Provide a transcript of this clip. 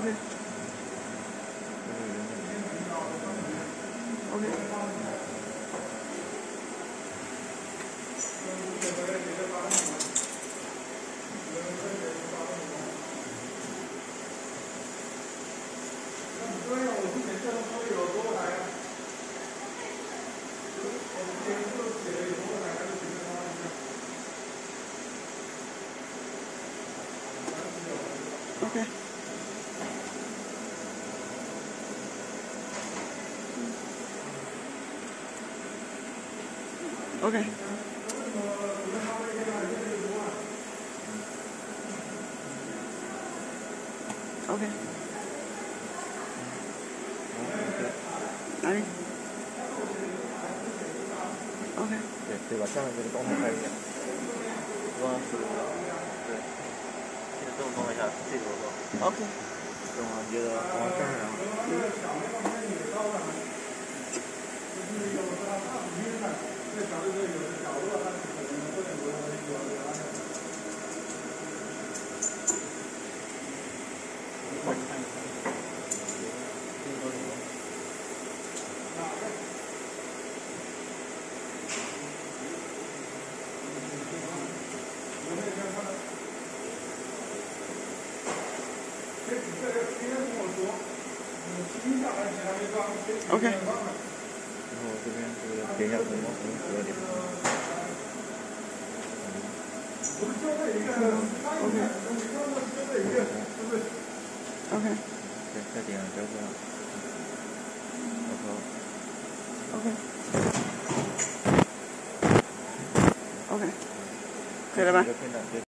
OK。OK。OK。OK。OK。哪里 ？OK。 对吧？下面这个动态拍一下，是吧？对，现在这种状态下这个是吧 ？OK。 正好接着往上 OK。 然后这边是点一下什么合点。 OK。 再点这个。 OK。OK。可以了吧？